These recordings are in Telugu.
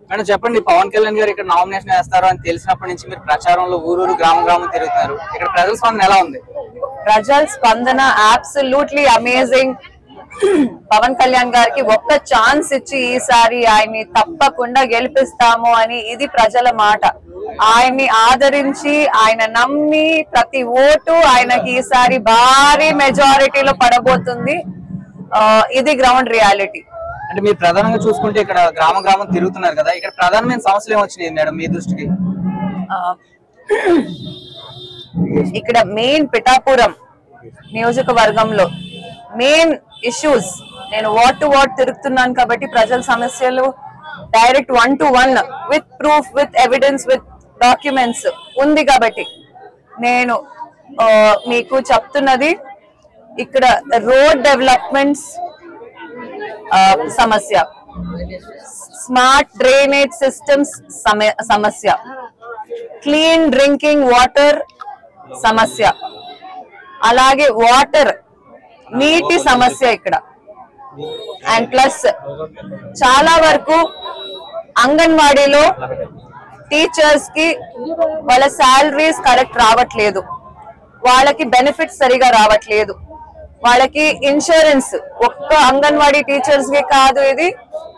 మేడం చెప్పండి, పవన్ కళ్యాణ్ గారు ఇక్కడ నామినేషన్ వేస్తారు అని తెలిసినప్పటి నుంచి మీరు ప్రచారంలో ఊరూరు గ్రామం గ్రామం తిరుగుతున్నారు. ఇక్కడ ప్రజల స్పందన ఎలా ఉంది? ప్రజల స్పందన అబ్సల్యూట్లీ అమేజింగ్. పవన్ కళ్యాణ్ గారికి ఒక్క ఛాన్స్ ఇచ్చి ఈసారి ఆయన్ని తప్పకుండా గెలిపిస్తాము అని ఇది ప్రజల మాట. ఆయన్ని ఆదరించి ఆయన నమ్మి ప్రతి ఓటు ఆయనకి ఈసారి భారీ మెజారిటీలో పడబోతుంది. ఇది గ్రౌండ్ రియాలిటీ. అంటే మీరు ప్రధానంగా చూసుకుంటే ఇక్కడ గ్రామం గ్రామం తిరుగుతున్నారు కదా, ఇక్కడ ప్రధానమైన సమస్యలు ఏమొచ్చినాయి మేడం మీ దృష్టికి? ఇక్కడ మెయిన్ పిఠాపురం నియోజకవర్గంలో మెయిన్ ఇష్యూస్, నేను వార్డ్ టు వార్డ్ తిరుగుతున్నాను కాబట్టి ప్రజల సమస్యలు direct 1-to-1 with proof, with evidence, with documents ఉంది కాబట్టి నేను మీకు చెప్తున్నది. ఇక్కడ రోడ్ డెవలప్మెంట్స్ సమస్య, స్మార్ట్ డ్రైనేజ్ సిస్టమ్స్ సమస్య, క్లీన్ డ్రింకింగ్ వాటర్ సమస్య, అలాగే వాటర్ నీటి సమస్య ఇక్కడ. అండ్ ప్లస్ చాలా వరకు అంగన్వాడీలో టీచర్స్ కి వాళ్ళ శాలరీస్ కరెక్ట్ రావట్లేదు, వాళ్ళకి బెనిఫిట్స్ సరిగా రావట్లేదు, వాళ్ళకి ఇన్సూరెన్స్ ఒక్క అంగన్వాడీ టీచర్స్ కి కాదు, ఇది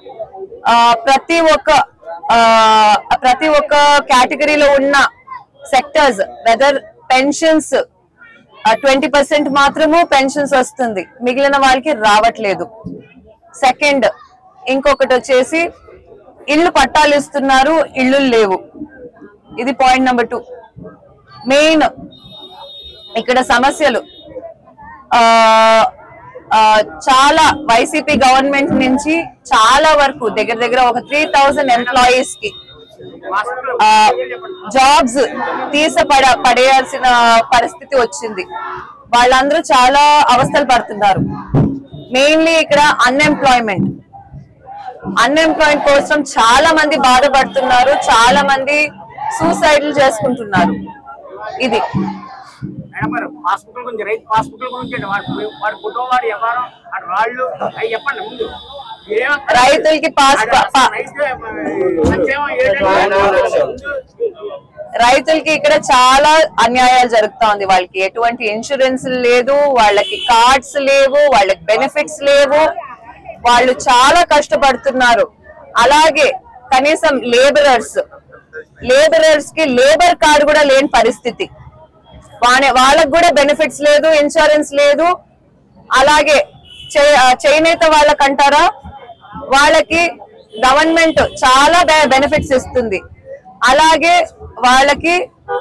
ప్రతి ఒక్క కేటగిరీలో ఉన్న సెక్టర్స్. వెదర్ పెన్షన్స్ 20% మాత్రము పెన్షన్స్ వస్తుంది, మిగిలిన వాళ్ళకి రావట్లేదు. సెకండ్, ఇంకొకటి వచ్చేసి ఇల్లు పట్టాలు ఇస్తున్నారు, ఇళ్ళు లేవు. ఇది పాయింట్ నెంబర్ 2. మెయిన్ ఇక్కడ సమస్యలు చాలా వైసీపీ గవర్నమెంట్ నుంచి చాలా వరకు దగ్గర ఒక 3000 ఎంప్లాయీస్ కి జాబ్స్ పడేయాల్సిన పరిస్థితి వచ్చింది. వాళ్ళందరూ చాలా అవస్థలు పడుతున్నారు. మెయిన్లీ ఇక్కడ అన్ఎంప్లాయ్మెంట్ కోసం చాలా మంది బాధపడుతున్నారు, చాలా మంది సూసైడ్లు చేసుకుంటున్నారు. ఇది రైతులకి రైతులకి ఇక్కడ చాలా అన్యాయాలు జరుగుతా ఉంది. వాళ్ళకి ఎటువంటి ఇన్సూరెన్స్ లేదు, వాళ్ళకి కార్డ్స్ లేవు, వాళ్ళకి బెనిఫిట్స్ లేవు, వాళ్ళు చాలా కష్టపడుతున్నారు. అలాగే కనీసం లేబరర్స్ కి లేబర్ కార్డు కూడా లేని పరిస్థితి, వాళ్ళకు కూడా బెనిఫిట్స్ లేదు, ఇన్సూరెన్స్ లేదు. అలాగే చేనేత వాళ్ళకంటారా, వాళ్ళకి గవర్నమెంట్ చాలా బెనిఫిట్స్ ఇస్తుంది. అలాగే వాళ్ళకి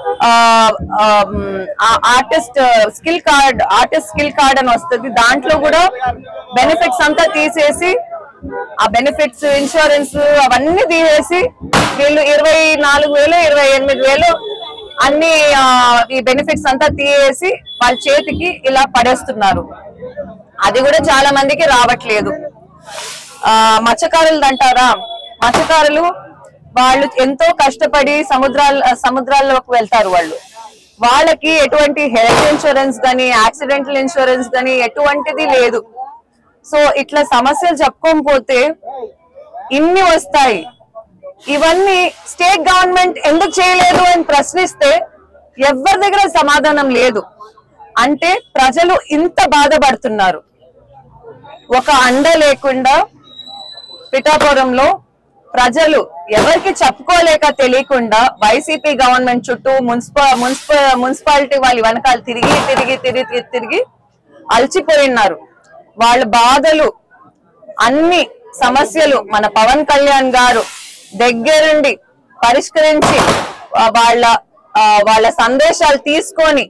ఆర్టిస్ట్ స్కిల్ కార్డ్ అని వస్తుంది, దాంట్లో కూడా బెనిఫిట్స్ అంతా తీసేసి, ఆ బెనిఫిట్స్ ఇన్సూరెన్స్ అవన్నీ తీసేసి వీళ్ళు 24,000 28,000 అన్ని ఈ బెనిఫిట్స్ అంతా తీసేసి వాళ్ళ చేతికి ఇలా పడేస్తున్నారు. అది కూడా చాలా మందికి రావట్లేదు. మత్స్యకారులు అంటారా, మత్స్యకారులు వాళ్ళు ఎంతో కష్టపడి సముద్రాల్లోకి వెళ్తారు. వాళ్ళకి ఎటువంటి హెల్త్ ఇన్సూరెన్స్ గానీ, యాక్సిడెంటల్ ఇన్సూరెన్స్ గానీ ఎటువంటిది లేదు. సో ఇట్లా సమస్యలు చెప్పుకోకపోతే ఇన్ని వస్తాయి. ఇవన్నీ స్టేట్ గవర్నమెంట్ ఎందుకు చేయలేదు అని ప్రశ్నిస్తే ఎవరి దగ్గర సమాధానం లేదు. అంటే ప్రజలు ఇంత బాధపడుతున్నారు. ఒక అండ లేకుండా పిఠాపురంలో ప్రజలు ఎవరికి చెప్పుకోలేక తెలియకుండా వైసీపీ గవర్నమెంట్ చుట్టూ మున్సిపాలిటీ వాళ్ళు వెనకాల తిరిగి అలసిపోయినారు. వాళ్ళ బాధలు అన్ని సమస్యలు మన పవన్ కళ్యాణ్ గారు దగ్గరుండి పరిష్కరించి వాళ్ళ సందేశాలు తీసుకొని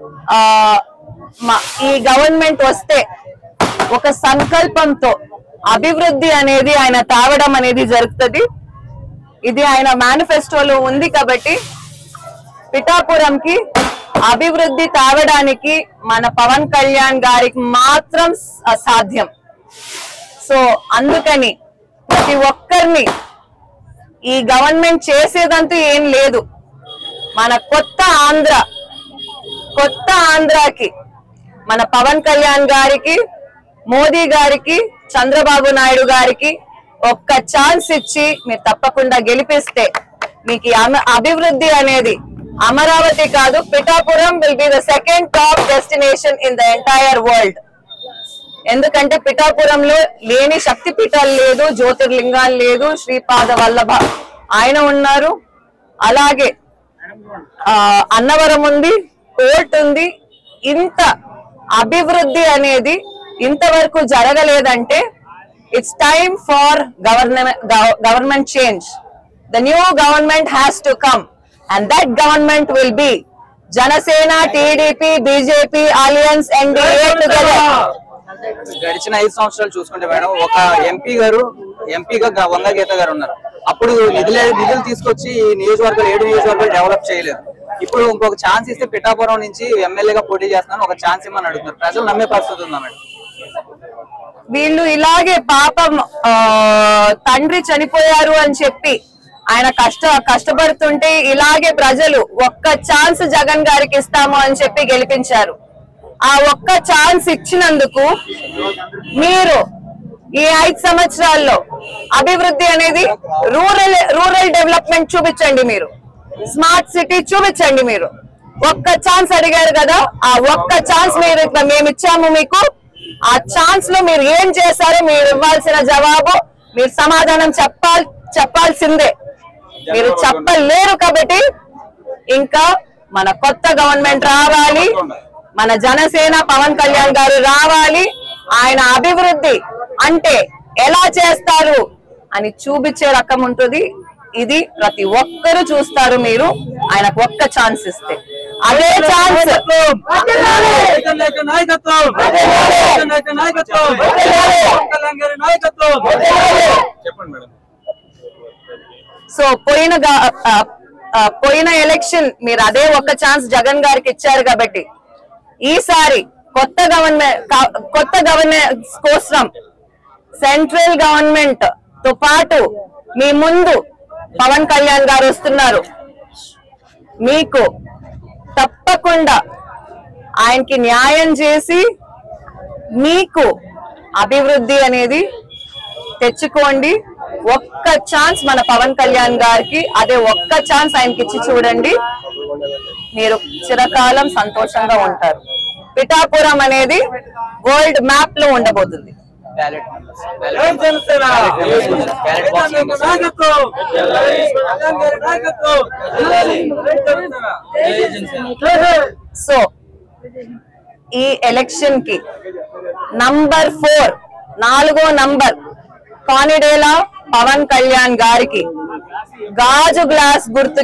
ఈ గవర్నమెంట్ వస్తే ఒక సంకల్పంతో అభివృద్ధి అనేది ఆయన తావడం అనేది జరుగుతుంది. ఇది ఆయన మేనిఫెస్టోలో ఉంది కాబట్టి పిఠాపురంకి అభివృద్ధి తావడానికి మన పవన్ కళ్యాణ్ గారికి మాత్రం సాధ్యం. సో అందుకని ప్రతి ఒక్కరిని ఈ గవర్నమెంట్ చేసేదంటూ ఏం లేదు. మన కొత్త ఆంధ్రాకి మన పవన్ కళ్యాణ్ గారికి, మోదీ గారికి, చంద్రబాబు నాయుడు గారికి ఒక్క ఛాన్స్ ఇచ్చి మీరు తప్పకుండా గెలిపిస్తే మీకు అభివృద్ధి అనేది అమరావతి కాదు, Pithapuram will be the second top destination in the entire world. ఎందుకంటే పిఠాపురంలో లేని శక్తి పీఠాలు లేదు, జ్యోతిర్లింగాలు లేదు, శ్రీపాద వల్లభ ఆయన ఉన్నారు. అలాగే అన్నవరం ఉంది, కోర్ట్ ఉంది. ఇంత అభివృద్ధి అనేది ఇంతవరకు జరగలేదంటే it's time for government change. The new government has to come and that government will be Janasena, TDP, BJP alliance, NDA together. గడిచిన 5 సంవత్సరాలు చూసుకుంటే మేడం, ఒక ఎంపీగా వంగ గీత గారు ఉన్నారు. అప్పుడు నిధులు తీసుకొచ్చి ఈ నియోజకవర్గాలు 7 నియోజకవర్గాలు డెవలప్ చేయలేదు. ఇప్పుడు ఇంకొక ఛాన్స్ ఇస్తే పిఠాపురం నుంచి ఎమ్మెల్యేగా పోటీ చేస్తున్నాను, ఒక ఛాన్స్ ఇమ్మని అడుగుతున్నారు. ప్రజలు నమ్మే పరిస్థితి ఉందా మేడం? వీళ్ళు ఇలాగే పాపం తండ్రి చనిపోయారు అని చెప్పి ఆయన కష్టపడుతుంటే ఇలాగే ప్రజలు ఒక్క ఛాన్స్ జగన్ గారికి ఇస్తాము అని చెప్పి గెలిపించారు. ఆ ఒక్క ఛాన్స్ ఇచ్చినందుకు మీరు ఈ 5 సంవత్సరాల్లో అభివృద్ధి అనేది రూరల్ డెవలప్మెంట్ చూపించండి, మీరు స్మార్ట్ సిటీ చూపించండి. మీరు ఒక్క ఛాన్స్ అడిగారు కదా, ఆ ఒక్క ఛాన్స్ మేము ఇచ్చాము మీకు. ఆ ఛాన్స్ లో మీరు ఏం చేశారో మీరు ఇవ్వాల్సిన జవాబు, మీరు సమాధానం చెప్పాల్సిందే. మీరు చెప్పలేరు కాబట్టి ఇంకా మన కొత్త గవర్నమెంట్ రావాలి, మన జనసేన పవన్ కళ్యాణ్ గారు రావాలి. ఆయన అభివృద్ధి అంటే ఎలా చేస్తారు అని చూపించే రకం ఉంటుంది. ఇది ప్రతి ఒక్కరూ చూస్తారు. మీరు ఆయనకు ఒక్క ఛాన్స్ ఇస్తే అదే ఛాన్స్. సో పోయిన ఎలక్షన్ మీరు అదే ఒక్క ఛాన్స్ జగన్ గారికి ఇచ్చారు కాబట్టి ఈసారి కొత్త గవర్నెన్స్ కోసం సెంట్రల్ గవర్నమెంట్ తో పాటు మీ ముందు పవన్ కళ్యాణ్ గారు వస్తున్నారు. మీకు తప్పకుండా ఆయనకి న్యాయం చేసి మీకు అభివృద్ధి అనేది తెచ్చుకోండి. ఒక్క ఛాన్స్ మన పవన్ కళ్యాణ్ గారికి, అదే ఒక్క ఛాన్స్ ఆయనకి ఇచ్చి చూడండి, మీరు చిరకాలం సంతోషంగా ఉంటారు. పిఠాపురం అనేది వరల్డ్ మ్యాప్ లో ఉండబోతుంది. సో ఈ ఎలక్షన్ కి నంబర్ 4 4వ నంబర్ కానిడేలా పవన్ కళ్యాణ్ గారికి గాజు గ్లాస్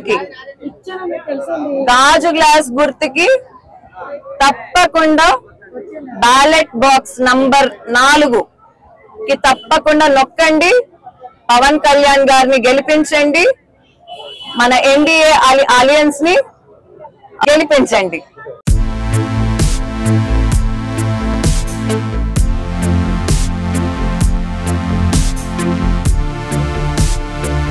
గుర్తుకి తప్పకుండా బ్యాలెట్ బాక్స్ నంబర్ 4 కి తప్పకుండా నొక్కండి. పవన్ కళ్యాణ్ గారిని గెలిపించండి. మన ఎన్డీఏ అలియన్స్ ని గెలిపించండి.